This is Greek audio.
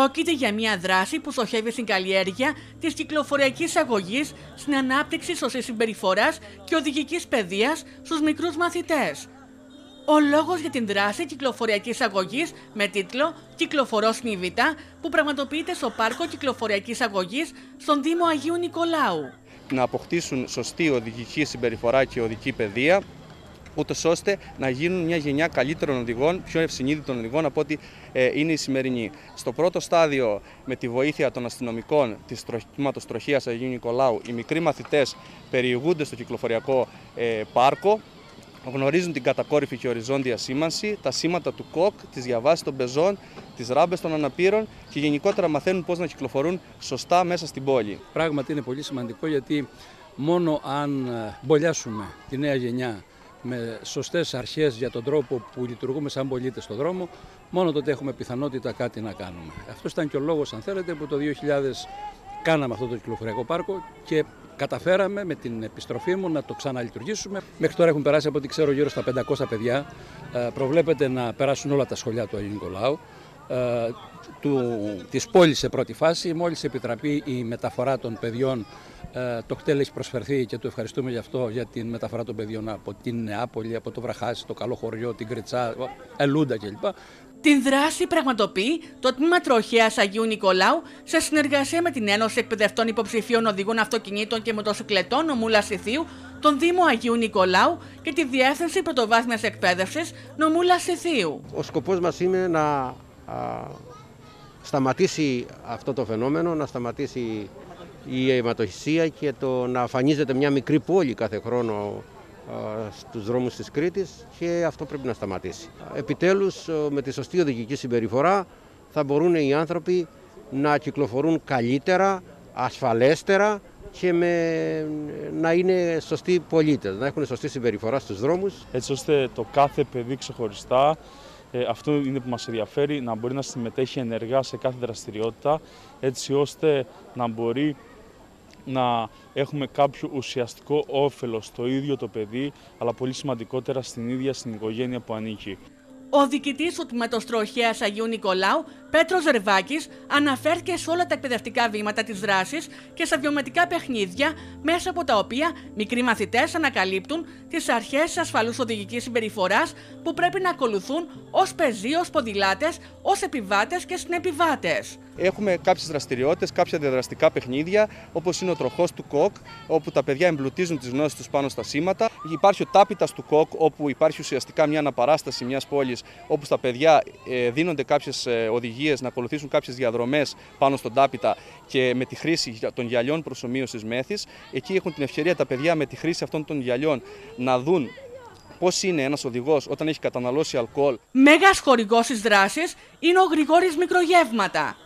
Πρόκειται για μια δράση που στοχεύει στην καλλιέργεια της κυκλοφοριακής αγωγής, στην ανάπτυξη σωστής συμπεριφοράς και οδηγικής παιδείας στους μικρούς μαθητές. Ο λόγος για την δράση κυκλοφοριακής αγωγής με τίτλο «Κυκλοφορώ συνειδητά» που πραγματοποιείται στο Πάρκο Κυκλοφοριακής Αγωγής στον Δήμο Αγίου Νικολάου. Να αποκτήσουν σωστή οδηγική συμπεριφορά και οδική παιδεία, ούτως ώστε να γίνουν μια γενιά καλύτερων οδηγών, πιο ευσυνείδητων οδηγών από ό,τι είναι η σημερινή. Στο πρώτο στάδιο, με τη βοήθεια των αστυνομικών της τμήματος τροχείας Αγίου Νικολάου, οι μικροί μαθητές περιηγούνται στο κυκλοφοριακό πάρκο, γνωρίζουν την κατακόρυφη και οριζόντια σήμανση, τα σήματα του ΚΟΚ, τις διαβάσεις των πεζών, τις ράμπες των αναπήρων και γενικότερα μαθαίνουν πώς να κυκλοφορούν σωστά μέσα στην πόλη. Πράγματι είναι πολύ σημαντικό, γιατί μόνο αν μπολιάσουμε τη νέα γενιά με σωστές αρχές για τον τρόπο που λειτουργούμε σαν πολίτες στον δρόμο, μόνο τότε έχουμε πιθανότητα κάτι να κάνουμε. Αυτό ήταν και ο λόγος, αν θέλετε, που το 2000 κάναμε αυτό το κυκλοφοριακό πάρκο και καταφέραμε με την επιστροφή μου να το ξαναλειτουργήσουμε. Μέχρι τώρα έχουν περάσει, από ό,τι ξέρω, γύρω στα 500 παιδιά. Προβλέπεται να περάσουν όλα τα σχολεία του Αγίου Νικολάου, της πόλης σε πρώτη φάση. Μόλις επιτραπεί η μεταφορά των παιδιών, το κτέλ έχει προσφερθεί και του ευχαριστούμε γι' αυτό, για την μεταφορά των παιδιών από την Νεάπολη, από το Βραχάσι, το Καλό Χωριό, την Κρετσά, Ελούντα κλπ. Την δράση πραγματοποιεί το Τμήμα Τροχέας Αγίου Νικολάου σε συνεργασία με την Ένωση Εκπαιδευτών Υποψηφίων Οδηγών Αυτοκινήτων και Μοτοσυκλετών νομού Λασιθίου, τον Δήμο Αγίου Νικολάου και τη Διεύθυνση Πρωτοβάθμιας Εκπαίδευσης νομού Λασιθίου. Ο σκοπός μας είναι να σταματήσει αυτό το φαινόμενο, να σταματήσει η αιματοχυσία και το να αφανίζεται μια μικρή πόλη κάθε χρόνο στους δρόμους της Κρήτης, και αυτό πρέπει να σταματήσει. Επιτέλους, με τη σωστή οδηγική συμπεριφορά θα μπορούν οι άνθρωποι να κυκλοφορούν καλύτερα, ασφαλέστερα και να είναι σωστοί πολίτες, να έχουν σωστή συμπεριφορά στους δρόμους. Έτσι ώστε το κάθε παιδί ξεχωριστά, αυτό είναι που μας ενδιαφέρει, να μπορεί να συμμετέχει ενεργά σε κάθε δραστηριότητα, έτσι ώστε να μπορεί να έχουμε κάποιο ουσιαστικό όφελος στο ίδιο το παιδί, αλλά πολύ σημαντικότερα στην ίδια στην οικογένεια που ανήκει. Ο διοικητής του Τμήματος Τροχέας Αγίου Νικολάου, Πέτρος Ζερβάκης, αναφέρθηκε σε όλα τα εκπαιδευτικά βήματα της δράσης και στα βιωματικά παιχνίδια, μέσα από τα οποία μικροί μαθητές ανακαλύπτουν τις αρχές της ασφαλούς οδηγικής συμπεριφοράς που πρέπει να ακολουθούν ως πεζοί, ως ποδηλάτες, ως επιβάτες και συνεπιβάτες. Έχουμε κάποιες δραστηριότητες, κάποια διαδραστικά παιχνίδια, όπως είναι ο τροχός του ΚΟΚ, όπου τα παιδιά εμπλουτίζουν τις γνώσεις τους πάνω στα σήματα. Υπάρχει ο τάπητας του ΚΟΚ, όπου υπάρχει ουσιαστικά μια αναπαράσταση μιας πόλης, όπου στα παιδιά δίνονται κάποιες οδηγίες να ακολουθήσουν κάποιες διαδρομές πάνω στον τάπητα και με τη χρήση των γυαλιών προσομοίωσης μέθης. Εκεί έχουν την ευκαιρία τα παιδιά με τη χρήση αυτών των γυαλιών να δουν πώς είναι ένας οδηγός όταν έχει καταναλώσει αλκοόλ. Μέγας χορηγός της δράσης είναι ο Γρηγόρης Μικρογεύματα.